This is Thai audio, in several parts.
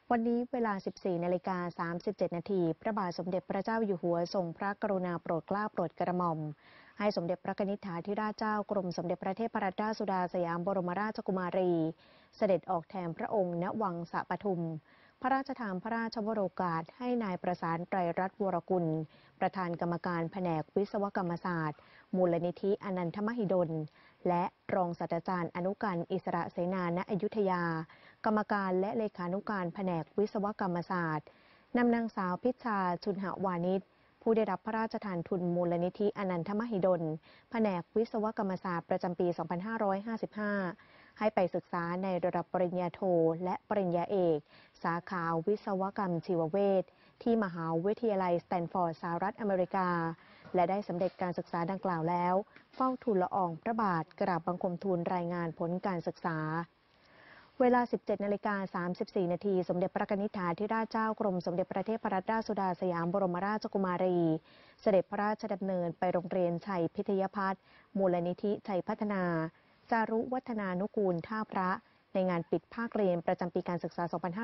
วันนี้เวลา 14:37 นาทีพระบาทสมเด็จพระเจ้าอยู่หัวทรงพระกรุณาโปรดเกล้าโปรดกระหม่อมให้สมเด็จพระนิธิธิราชเจ้ากรมสมเด็จพระเทพรัตนราชสุดาสยามบรมราชกุมารีเสด็จออกแทนพระองค์ณวังสะปทุมพระราชทานพระราชวโรกาสให้นายประสานไตรรัตน์วรกุลประธานกรรมการแผนกวิศวกรรมศาสตร์มูลนิธิอนันทมหิดลและรองศาสตราจารย์อนุการอิสระเสนาณอยุธยากรรมการและเลขานุการแผนกวิศวกรรมศาสตร์นำนางสาวพิชชาชุนหวานิชผู้ได้รับพระราชทานทุนมูลนิธิอนันทมหิดลแผนกวิศวกรรมศาสตร์ประจำปี 2555 ให้ไปศึกษาในระดับปริญญาโทและปริญญาเอกสาขาวิศวกรรมชีวเวชที่มหาวิทยาลัยสแตนฟอร์ดสหรัฐอเมริกาและได้สำเร็จการศึกษาดังกล่าวแล้วเฝ้าทูลละอองพระบาทกราบบังคมทูลรายงานผลการศึกษาเวลา 17:34 นาทีสมเด็จพระนิธิธิราชเจ้ากรมสมเด็จพระเทพรัตนราชสุดาสยามบรมราชกุมารีเสด็จพระราชดำเนินไปโรงเรียนชัยพิทยพัฒน์มูลนิธิชัยพัฒนาจารุวัฒนานุกูลท่าพระในงานปิดภาคเรียนประจำปีการศึกษา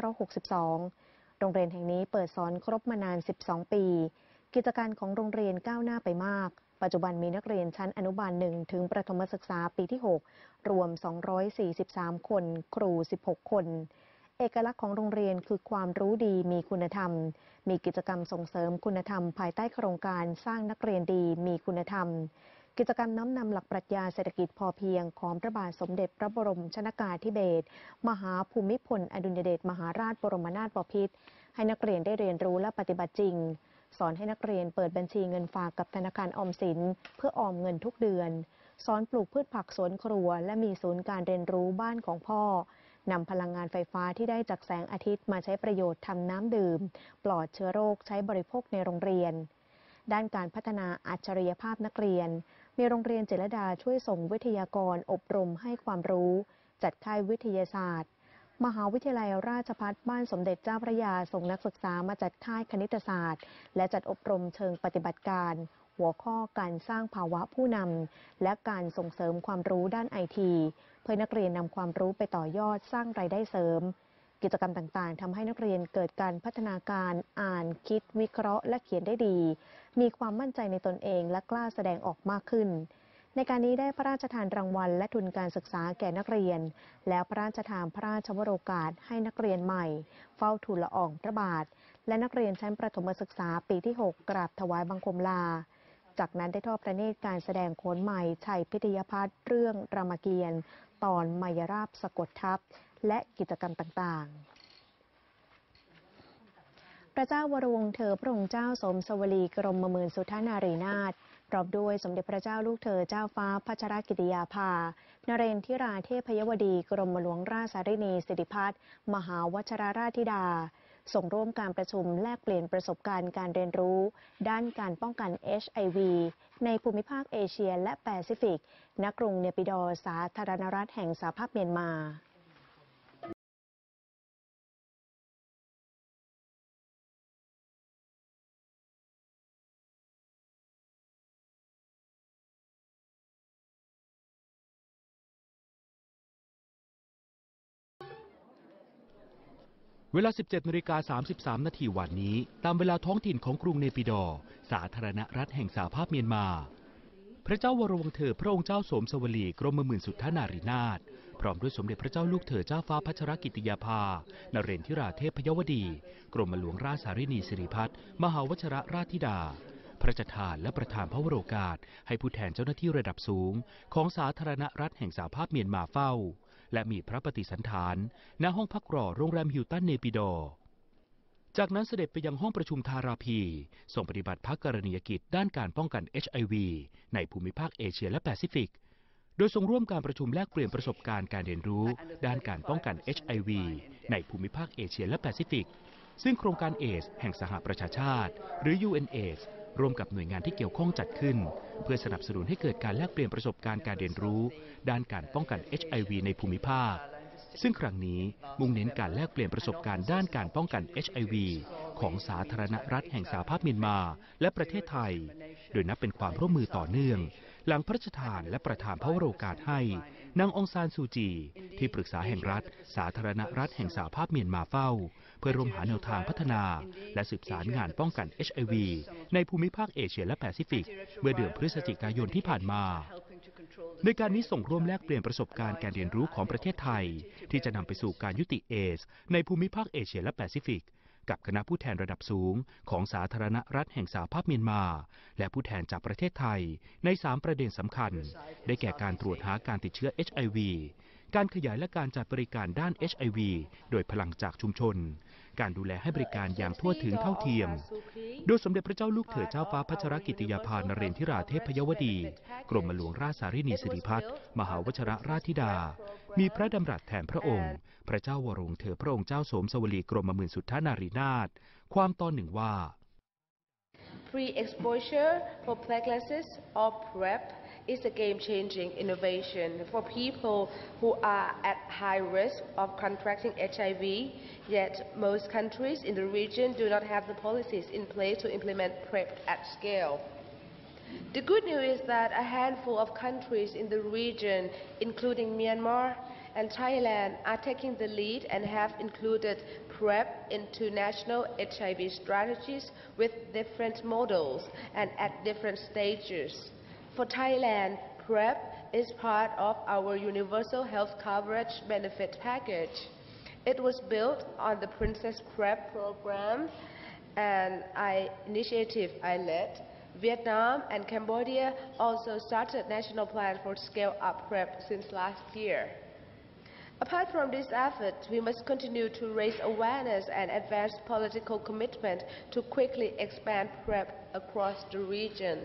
2562 โรงเรียนแห่งนี้เปิดสอนครบมานาน 12 ปีกิจการของโรงเรียนก้าวหน้าไปมากปัจจุบันมีนักเรียนชั้นอนุบาล1ถึงประถมศึกษาปีที่ 6 รวม 243 คน ครู 16 คน เอกลักษณ์ของโรงเรียนคือความรู้ดีมีคุณธรรม มีกิจกรรมส่งเสริมคุณธรรมภายใต้โครงการสร้างนักเรียนดีมีคุณธรรม กิจกรรมน้อมนำหลักปรัชญาเศรษฐกิจพอเพียงของพระบาทสมเด็จพระบรมชนกาธิเบศรมหาภูมิพลอดุลยเดชมหาราชบรมนาถบพิตรให้นักเรียนได้เรียนรู้และปฏิบัติจริงสอนให้นักเรียนเปิดบัญชีเงินฝากกับธนาคารออมสินเพื่อออมเงินทุกเดือนสอนปลูกพืชผักสวนครัวและมีศูนย์การเรียนรู้บ้านของพ่อนำพลังงานไฟฟ้าที่ได้จากแสงอาทิตย์มาใช้ประโยชน์ทำน้ำดื่มปลอดเชื้อโรคใช้บริโภคในโรงเรียนด้านการพัฒนาอัจฉริยภาพนักเรียนมีโรงเรียนเจรดาช่วยส่งวิทยากรอบรมให้ความรู้จัดค่ายวิทยาศาสตร์มหาวิทยาลัยราชภัฏบ้านสมเด็จเจ้าพระยาส่งนักศึกษามาจัดค่ายคณิตศาสตร์และจัดอบรมเชิงปฏิบัติการหัวข้อการสร้างภาวะผู้นำและการส่งเสริมความรู้ด้านไอทีเพื่อนักเรียนนำความรู้ไปต่อยอดสร้างรายได้เสริมกิจกรรมต่างๆทำให้นักเรียนเกิดการพัฒนาการอ่านคิดวิเคราะห์และเขียนได้ดีมีความมั่นใจในตนเองและกล้าแสดงออกมากขึ้นในการนี้ได้พระราชทานรางวัลและทุนการศึกษาแก่นักเรียนแล้วพระราชทานพระราชวโรกาสให้นักเรียนใหม่เฝ้าทูลละอองพระบาทและนักเรียนชั้นประถมศึกษาปีที่ 6 กราบถวายบังคมลาจากนั้นได้ทอดพระเนตรการแสดงโขนใหม่ชัยพิทยพัฒน์เรื่องรามเกียรติ์ตอนมายราบสะกดทับและกิจกรรมต่างๆพระเจ้าวรวงศ์เธอพระองค์เจ้าสมสวลีกรมหมื่นสุทธนารีนาถพร้อมด้วยสมเด็จพระเจ้าลูกเธอเจ้าฟ้าพัชรกิติยาภานเรนทิราเทพยวดีกรมหลวงราชสารินีสิริพัฒน์มหาวชรราชธิดาส่งร่วมการประชุมแลกเปลี่ยนประสบการณ์การเรียนรู้ด้านการป้องกัน HIV ในภูมิภาคเอเชียและแปซิฟิกณกรุงเนปิดอร์สาธารณรัฐแห่งสหภาพเมียนมาเวลา 17:33 นาทีวันนี้ตามเวลาท้องถิ่นของกรุงเนปิดอร์สาธารณรัฐแห่งสหภาพเมียนมาพระเจ้าวรวงศ์เธอพระองค์เจ้าสมสวลีกรมหมื่นสุทธนารีนาถพร้อมด้วยสมเด็จพระเจ้าลูกเธอเจ้าฟ้าพัชรกิติยาภานเรนทิราเทพยวดีกรมหลวงราชสารินีสิริพัฒน์มหาวชรราชธิดาพระราชทานและประทานพระวโรกาสให้ผู้แทนเจ้าหน้าที่ระดับสูงของสาธารณรัฐแห่งสหภาพเมียนมาเฝ้าและมีพระปฏิสันถานณห้องพักรอโรงแรมฮิลตันเนปิดอร์จากนั้นเสด็จไปยังห้องประชุมทาราพีส่งปฏิบัติพระกรณียกิจด้านการป้องกัน HIV ในภูมิภาคเอเชียและแปซิฟิกโดยทรงร่วมการประชุมแลกเปลี่ยนประสบการณ์การเรียนรู้ด้านการป้องกัน HIV ในภูมิภาคเอเชียและแปซิฟิกซึ่งโครงการเอดส์แห่งสหประชาชาติหรือ UNAIDS ร่วมกับหน่วยงานที่เกี่ยวข้องจัดขึ้นเพื่อสนับสนุนให้เกิดการแลกเปลี่ยนประสบการณ์การเรียนรู้ด้านการป้องกัน HIV ในภูมิภาคซึ่งครั้งนี้มุ่งเน้นการแลกเปลี่ยนประสบการณ์ด้านการป้องกัน HIV ของสาธารณรัฐแห่งสหภาพเมียนมาและประเทศไทยโดยนับเป็นความร่วมมือต่อเนื่องหลังพระราชทานและประทานพระวโรกาสให้นางองซานซูจีที่ปรึกษาแห่งรัฐสาธารณรัฐแห่งสหภาพเมียนมาเฝ้าเพื่อร่วมหาแนวทางพัฒนาและสืบสารงานป้องกัน HIV ในภูมิภาคเอเชียและแปซิฟิกเมื่อเดือนพฤศจิกายนที่ผ่านมาในการนี้ส่งร่วมแลกเปลี่ยนประสบการณ์การเรียนรู้ของประเทศไทยที่จะนำไปสู่การยุติเอดส์ในภูมิภาคเอเชียและแปซิฟิกกับคณะผู้แทนระดับสูงของสาธารณรัฐแห่งสหภาพเมียนมาและผู้แทนจากประเทศไทยใน3ประเด็นสำคัญได้แก่การตรวจหาการติดเชื้อ HIV การขยายและการจัดบริการด้าน HIV โดยพลังจากชุมชนการดูแลให้บริการอย่างทั่วถึงเท่าเทียมโดยสมเด็จพระเจ้าลูกเธอเจ้าฟ้าพัชรกิติยาภานเรนทิราเทพยวดีกรมหลวงราชสารินีสิริพัฒน์มหาวชรราชธิดามีพระดำรัสแทนพระองค์พระเจ้าวรวงเธอพระองค์เจ้าโสมสวลีกรมหมื่นสุทธานารีนาถความตอนหนึ่งว่า Pre-exposure prophylaxis or PrEP is a game-changing innovation for people who are at high risk of contracting HIV, yet most countries in the region do not have the policies in place to implement PrEP at scale. The good news is that a handful of countries in the region, including Myanmar and Thailand, are taking the lead and have included PrEP into national HIV strategies with different models and at different stages. For Thailand, PrEP is part of our Universal Health Coverage Benefit Package. It was built on the Princess PrEP program and initiative I led. Vietnam and Cambodia also started national plan for scale-up PrEP since last year. Apart from this effort, we must continue to raise awareness and advance political commitment to quickly expand PrEP across the region.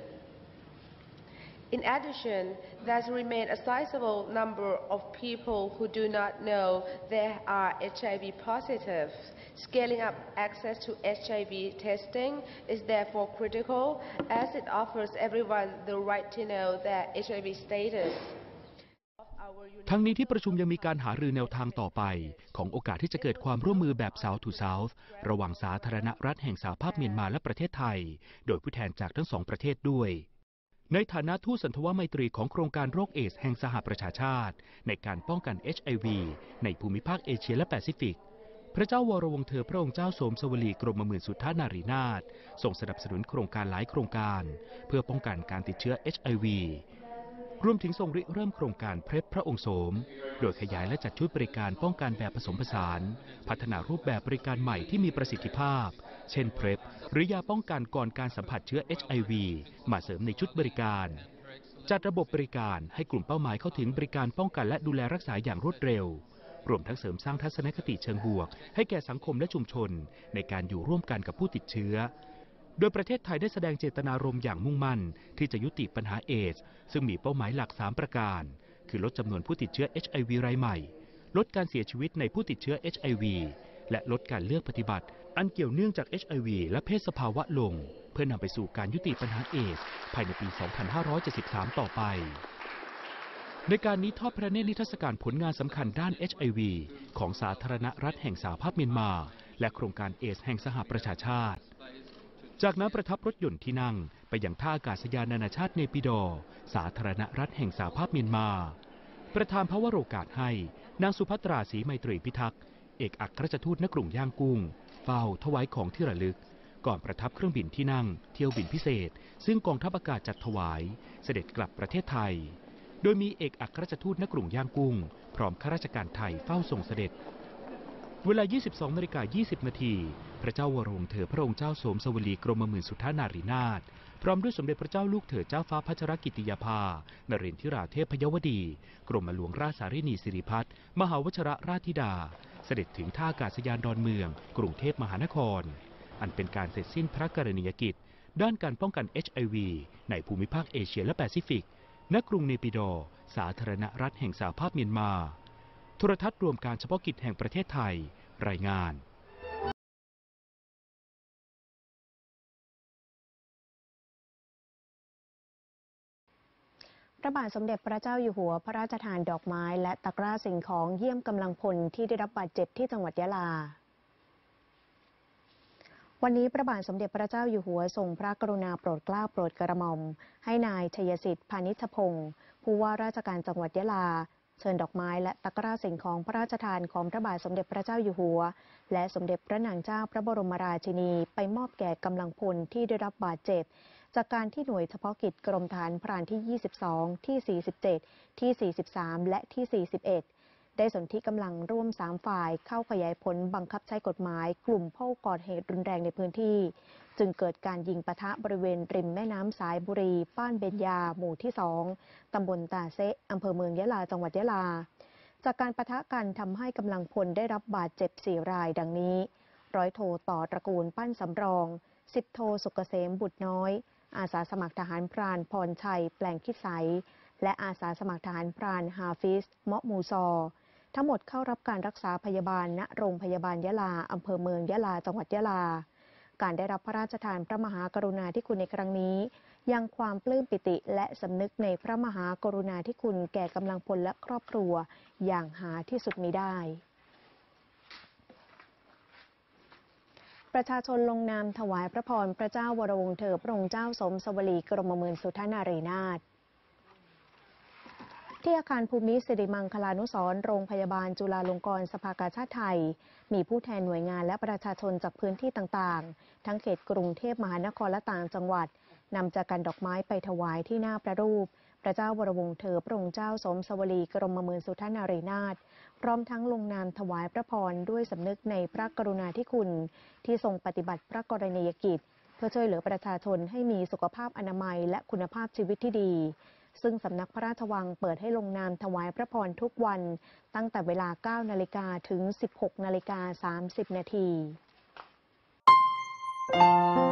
In addition, there remains a sizable number of people who do not know they are HIV positive. Scaling up access to HIV testing is therefore critical as it offers everyone the right to know their HIV status. ทั้งนี้ที่ประชุมยังมีการหารือแนวทางต่อไปของโอกาสที่จะเกิดความร่วมมือแบบ South to South ระหว่างสาธารณรัฐแห่งสหภาพเมียนมาและประเทศไทยโดยผู้แทนจากทั้งสองประเทศด้วยในฐานะทูตสันทวไมตรีของโครงการโรคเอดส์แห่งสหประชาชาติในการป้องกัน HIV ในภูมิภาคเอเชียและแปซิฟิกพระเจ้าวรวงศ์เธอพระองค์เจ้าโสมสวลีกรมหมื่นสุทธานารีนาถส่งสนับสนุนโครงการหลายโครงการเพื่อป้องกันการติดเชื้อ HIVรวมถึงทรงริเริ่มโครงการเพร็บพระองค์โสมโดยขยายและจัดชุดบริการป้องกันแบบผสมผสานพัฒนารูปแบบบริการใหม่ที่มีประสิทธิภาพเช่นเพร็บหรือยาป้องกันก่อนการสัมผัสเชื้อ HIV มาเสริมในชุดบริการจัดระบบบริการให้กลุ่มเป้าหมายเข้าถึงบริการป้องกันและดูแลรักษาอย่างรวดเร็วรวมทั้งเสริมสร้างทัศนคติเชิงบวกให้แก่สังคมและชุมชนในการอยู่ร่วมกันกับผู้ติดเชื้อโดยประเทศไทยได้แสดงเจตนารมณ์อย่างมุ่งมั่นที่จะยุติปัญหาเอดส์ซึ่งมีเป้าหมายหลัก3ประการคือลดจำนวนผู้ติดเชื้อ HIV รายใหม่ลดการเสียชีวิตในผู้ติดเชื้อ HIV และลดการเลือกปฏิบัติอันเกี่ยวเนื่องจาก HIV และเพศสภาวะลงเพื่อนำไปสู่การยุติปัญหาเอดส์ภายในปี 2573 ต่อไปในการนี้ทอดพระเนตรนิทรรศการผลงานสำคัญด้าน HIV ของสาธารณรัฐแห่งสหภาพเมียนมาและโครงการเอดส์แห่งสหประชาชาติจากนั้นประทับรถยนต์ที่นั่งไปยังท่าอากาศยานนานาชาติเนปิดอร์สาธารณรัฐแห่งสหภาพเมียนมาประธานพระวโรกาสให้นางสุภัตราศรีไมตรีพิทักษ์เอกอัครราชทูตณกรุงย่างกุ้งเฝ้าถวายของที่ระลึกก่อนประทับเครื่องบินที่นั่งเที่ยวบินพิเศษซึ่งกองทัพอากาศจัดถวายเสด็จกลับประเทศไทยโดยมีเอกอัครราชทูตณกรุงย่างกุ้งพร้อมข้าราชการไทยเฝ้าส่งเสด็จเวลา 22:20 น.พระเจ้าวรวงศ์เธอพระองค์เจ้าโสมสวลีกรมหมื่นสุทธานารีนาถพร้อมด้วยสมเด็จพระเจ้าลูกเธอเจ้าฟ้าพัชรกิติยาภานเรนทิราเทพยวดีกรมหลวงราชสารินีสิริพัฒน์มหาวชรราชธิดาเสด็จถึงท่าอากาศยานดอนเมืองกรุงเทพมหานครอันเป็นการเสร็จสิ้นพระกรณียกิจด้านการป้องกัน HIV ในภูมิภาคเอเชียและแปซิฟิกณกรุงเนปิดอร์สาธารณรัฐแห่งสหภาพเมียนมาโทรทัศน์รวมการเฉพาะกิจแห่งประเทศไทยรายงานพระบาทสมเด็จพระเจ้าอยู่หัวพระราชทานดอกไม้และตะกร้าสิ่งของเยี่ยมกำลังพลที่ได้รับบาดเจ็บที่จังหวัดยะลาวันนี้พระบาทสมเด็จพระเจ้าอยู่หัวทรงพระกรุณาโปรดเกล้าโปรดกระหม่อมให้นายชัยสิทธิ์พานิชพงศ์ผู้ว่าราชการจังหวัดยะลาเชิญดอกไม้และตะกร้าสิ่งของพระราชทานของพระบาทสมเด็จพระเจ้าอยู่หัวและสมเด็จพระนางเจ้าพระบรมราชินีไปมอบแก่กำลังพลที่ได้รับบาดเจ็บจากการที่หน่วยเฉพาะกิจกรมทหารพรานที่ 22 ที่ 47 ที่ 43 และที่ 41 ได้สนธิกำลังร่วม 3 ฝ่ายเข้าขยายผลบังคับใช้กฎหมายกลุ่มผู้ก่อเหตุรุนแรงในพื้นที่ จึงเกิดการยิงปะทะบริเวณริมแม่น้ำสายบุรีบ้านเบญญาหมู่ที่ 2 ตำบลตาเซะอำเภอเมืองยะลาจังหวัดยะลาจากการปะทะกันทำให้กำลังพลได้รับบาดเจ็บ 4 รายดังนี้ร้อยโทต่อตระกูลปั้นสำรอง10 โทสุกเกษมบุตรน้อยอาสาสมัครทหารพรานพรชัยแปลงคิดใสและอาสาสมัครทหารพรานฮาฟิสเมาะมูซอทั้งหมดเข้ารับการรักษาพยาบาลณโรงพยาบาลยะลาอำเภอเมืองยะลาจังหวัดยะลาการได้รับพระราชทานพระมหากรุณาธิคุณในครั้งนี้ยังความปลื้มปิติและสำนึกในพระมหากรุณาธิคุณแก่กำลังพลและครอบครัวอย่างหาที่สุดมิได้ประชาชนลงนามถวายพระพรพระเจ้าวรวงศ์เธอพระองค์เจ้าสมสวลีกรมหมื่นสุทธนารีนาถที่อาคารภูมิสิริมังคลานุสรณ์โรงพยาบาลจุฬาลงกรณ์สภากาชาดไทยมีผู้แทนหน่วยงานและประชาชนจากพื้นที่ต่างๆทั้งเขตกรุงเทพมหานครและต่างจังหวัดนำจากกันดอกไม้ไปถวายที่หน้าพระรูปพระเจ้าวรวงศ์เธอพระองค์เจ้าสมสวลีกรมหมื่นสุทธนารีนาถพร้อมทั้งลงนามถวายพระพรด้วยสำนึกในพระกรุณาธิคุณที่ทรงปฏิบัติพระกรณียกิจเพื่อช่วยเหลือประชาชนให้มีสุขภาพอนามัยและคุณภาพชีวิตที่ดีซึ่งสำนักพระราชวังเปิดให้ลงนามถวายพระพรทุกวันตั้งแต่เวลา 9 นาฬิกาถึง 16 นาฬิกา 30 นาที